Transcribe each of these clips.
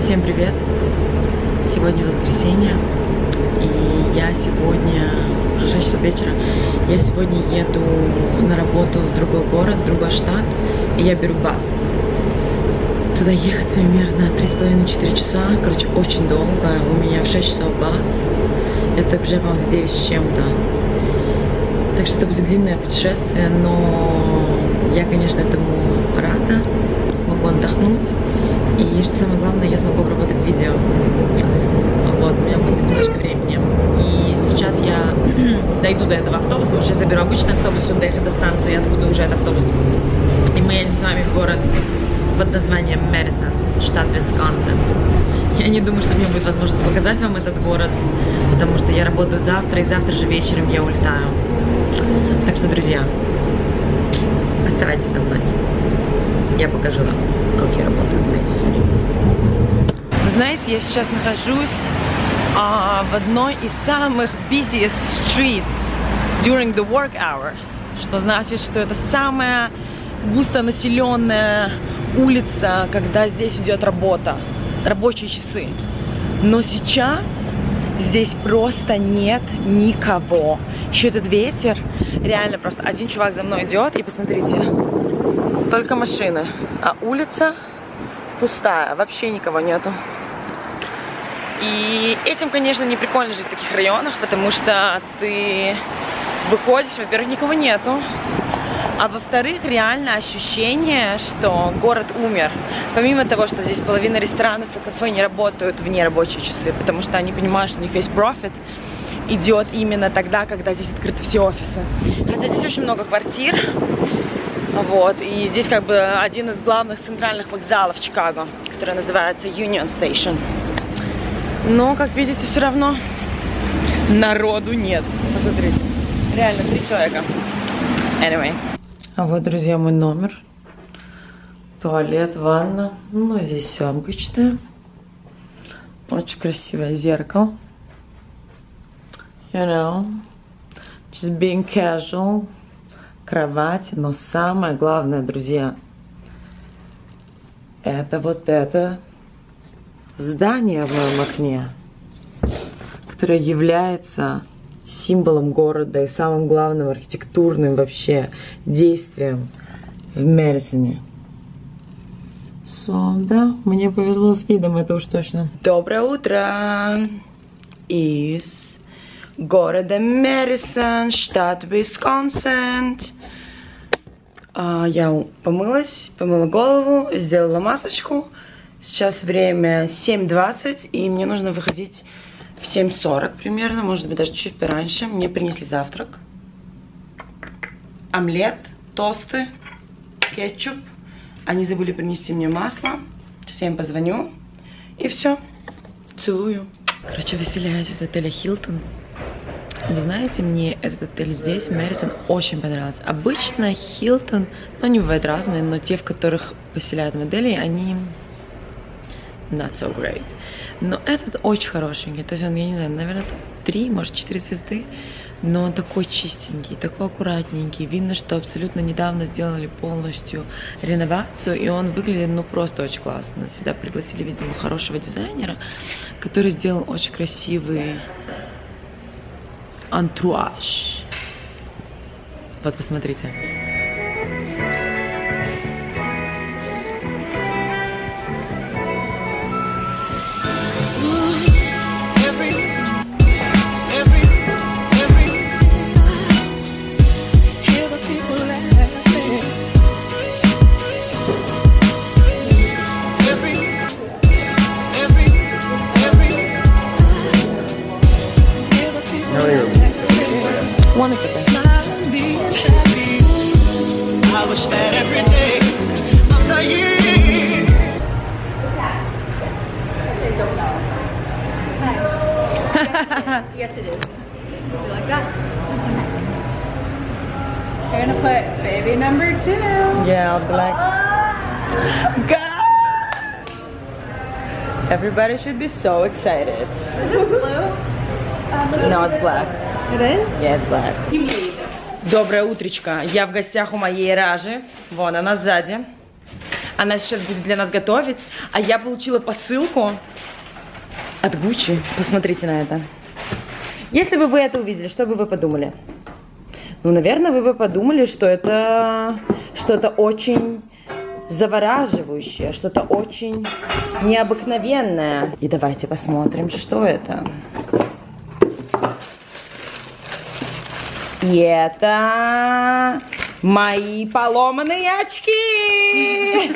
Всем привет! Сегодня воскресенье, и я сегодня, уже 6 часов вечера, я сегодня еду на работу в другой город, в другой штат, и я беру бас. Туда ехать примерно 3,5-4 часа, короче, очень долго. У меня в 6 часов бас, это уже, по-моему, в 9 с чем-то. Так что это будет длинное путешествие, но я, конечно, этому рада, смогу отдохнуть. И что самое главное, я смогу обработать видео. Вот, у меня будет немножко времени. И сейчас я дойду до этого автобуса, уже заберу обычный автобус, чтобы доехать до станции, откуда уже этот автобус. И мы едем с вами в город под названием Мэдисон, штат Висконсин. Я не думаю, что у меня будет возможность показать вам этот город, потому что я работаю завтра, и завтра же вечером я улетаю. Так что, друзья, оставайтесь со мной. Я покажу вам, как я работаю в Мэдисоне. Вы знаете, я сейчас нахожусь в одной из самых busiest street during the work hours, что значит, что это самая густонаселенная улица, когда здесь идет работа, рабочие часы. Но сейчас здесь просто нет никого. Еще этот ветер, реально просто один чувак за мной идет, и посмотрите, только машины, а улица пустая, вообще никого нету. И этим, конечно, не прикольно жить в таких районах, потому что ты выходишь, во-первых, никого нету, а во-вторых, реально ощущение, что город умер. Помимо того, что здесь половина ресторанов и кафе не работают в нерабочие часы, потому что они понимают, что у них весь профит идет именно тогда, когда здесь открыты все офисы. Хотя здесь очень много квартир, вот, и здесь как бы один из главных центральных вокзалов Чикаго, который называется Union Station. Но, как видите, все равно народу нет. Посмотрите, реально 3 человека. Anyway. А вот, друзья, мой номер. Туалет, ванна. Ну, здесь все обычное. Очень красивое зеркало. You know, just being casual. Кровать. Но самое главное, друзья, это вот это здание в моем окне, которое является символом города и самым главным архитектурным вообще действием в Мэдисоне. Да, мне повезло с видом, это уж точно. Доброе утро из города Мэдисон, штат Висконсин. Я помылась, помыла голову, сделала масочку. Сейчас время 7:20, и мне нужно выходить в 7:40 примерно, может быть, даже чуть пораньше. Мне принесли завтрак. Омлет, тосты, кетчуп. Они забыли принести мне масло. Сейчас я им позвоню. И все. Целую. Короче, выселяюсь из отеля Hilton. Вы знаете, мне этот отель здесь, в Мэдисон, очень понравился. Обычно Hilton, ну, они бывают разные, но те, в которых поселяют модели, они not so great. Но этот очень хорошенький. То есть он, я не знаю, наверное, 3, может 4 звезды. Но он такой чистенький, такой аккуратненький. Видно, что абсолютно недавно сделали полностью реновацию. И он выглядит, ну, просто очень классно. Сюда пригласили, видимо, хорошего дизайнера, который сделал очень красивый антураж. Вот, посмотрите. One is okay. Yes, it is. Would you like that? You're gonna put baby number 2. Yeah, I'll be like, guys! Everybody should be so excited. Is it blue? No, it's black. It is? Yeah, it's black. Доброе утречко. Я в гостях у моей Ражи. Вон она сзади. Она сейчас будет для нас готовить. А я получила посылку от Gucci. Посмотрите на это. Если бы вы это увидели, что бы вы подумали? Ну, наверное, вы бы подумали, что это что-то очень завораживающее, что-то очень необыкновенное. И давайте посмотрим, что это. И это мои поломанные очки.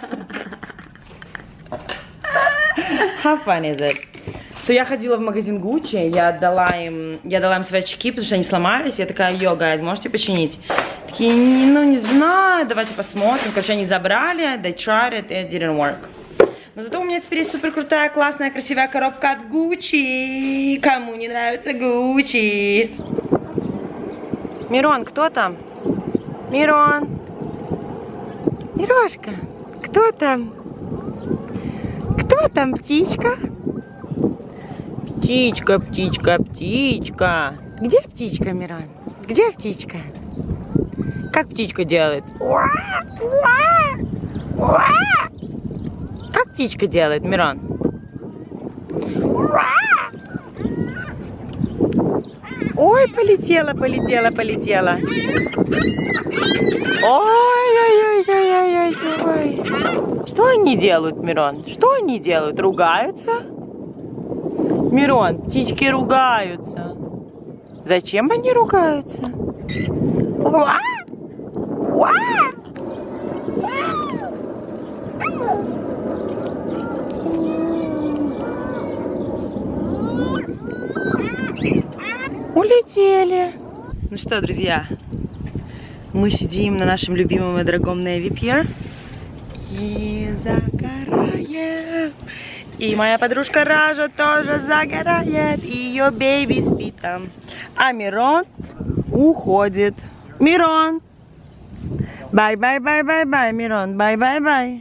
How fun is it? So, я ходила в магазин Gucci, я дала им свои очки, потому что они сломались. Я такая, йо, guys, можете починить? Такие, ну не знаю, давайте посмотрим. Короче, они забрали, they tried it, it didn't work. Но зато у меня теперь есть супер крутая, классная, красивая коробка от Gucci. Кому не нравится Gucci? Мирон, кто там? Мирон? Мирошка, кто там? Кто там, птичка? Птичка, птичка, птичка. Где птичка, Мирон? Где птичка? Как птичка делает? Как птичка делает, Мирон? Ой, полетела, полетела, полетела. Ой-ой-ой-ой-ой-ой. Что они делают, Мирон? Что они делают? Ругаются? Мирон, птички ругаются. Зачем они ругаются? Улетели. Ну что, друзья, мы сидим на нашем любимом и дорогом Navy Pier и загораем. И моя подружка Ража тоже загорает, и ее бейби спит там. А Мирон уходит. Мирон! Бай-бай-бай-бай-бай, Мирон, бай-бай-бай.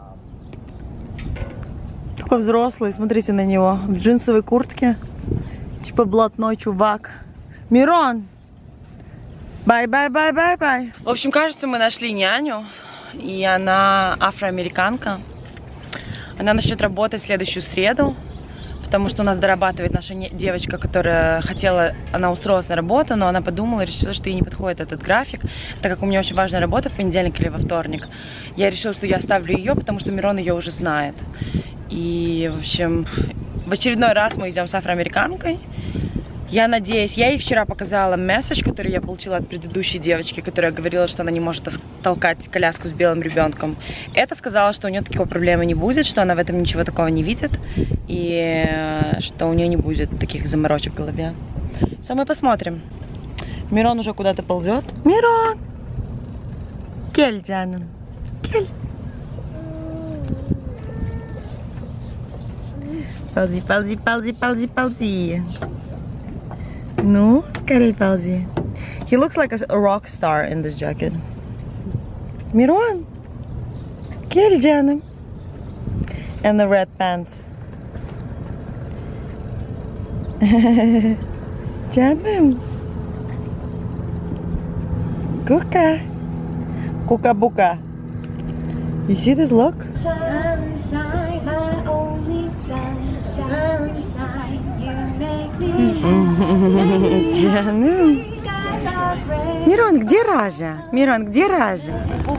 Такой взрослый, смотрите на него, в джинсовой куртке. Типа блатной чувак. Мирон! Бай-бай-бай-бай-бай. В общем, кажется, мы нашли няню, и она афроамериканка. Она начнет работать в следующую среду, потому что у нас дорабатывает наша девочка, которая хотела, она устроилась на работу, но она подумала и решила, что ей не подходит этот график, так как у меня очень важная работа в понедельник или во вторник. Я решила, что я оставлю ее, потому что Мирон ее уже знает. И, в общем, в очередной раз мы идем с афроамериканкой. Я надеюсь, я ей вчера показала месседж, который я получила от предыдущей девочки, которая говорила, что она не может толкать коляску с белым ребенком. Это сказала, что у нее такой проблемы не будет, что она в этом ничего такого не видит, и что у нее не будет таких заморочек в голове. Все, мы посмотрим. Мирон уже куда-то ползет. Мирон! Кель, Джану. Кель. Ползи, ползи, ползи, ползи, ползи. Ну, скорее ползи. He looks like a rock star in this jacket. Мирон! Кель, Джану. And the red pants. Джану. Кука. Кука-бука. You see this look? Sunshine, my only sunshine. You make me Джану. Мирон, где Ража? Мирон, где Ража?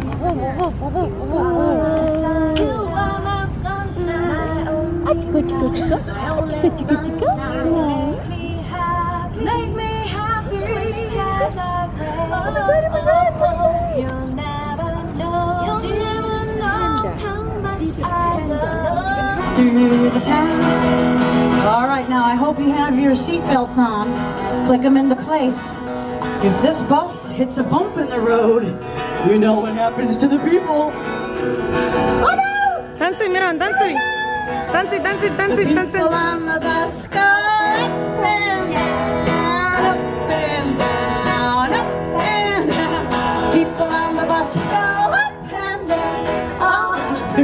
All right, now I hope you have your seatbelts on. Click them into place. If this bus hits a bump in the road, you know what happens to the people. Oh no! Танцуй, Мирон, танцуй! Танцуй, танцуй, танцуй, танцуй! People on the bus go up and down, up and down, up and down. People on the bus go up and down.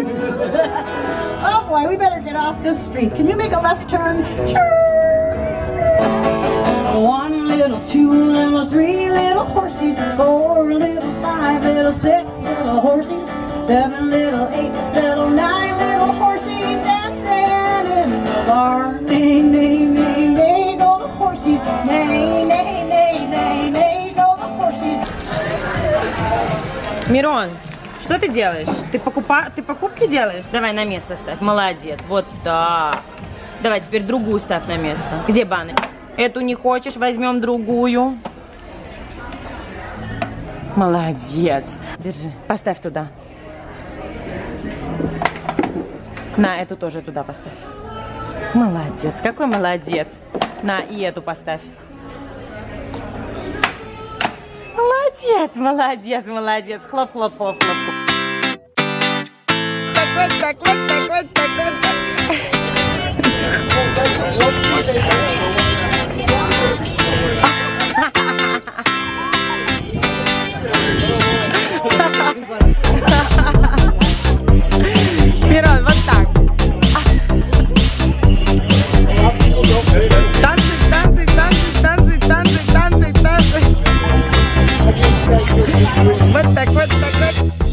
Oh boy, we better get off this street. Can you make a left turn? One little, two little, three little horsies, 4 little, 5 little, 6 little horsies, 7 little, 8 little, 9 little horsies dancing in the barn. Neigh, neigh, neigh, neigh, go the horsies. Neigh, neigh, neigh, neigh, neigh, go the horsies. Мирон, что ты делаешь? Ты покупки делаешь? Давай на место ставь. Молодец. Вот так. Давай теперь другую ставь на место. Где баны? Эту не хочешь? Возьмем другую. Молодец. Держи. Поставь туда. На, эту тоже туда поставь. Молодец. Какой молодец. На, и эту поставь. Молодец, молодец, молодец. Хлоп, хлоп, хлоп, хлоп. Так вот, так вот, так вот, так вот. Мирон, вот так. Танцы, танцы, танцы, танцы, танцы, танцы, танцы. Вот так, вот так, вот.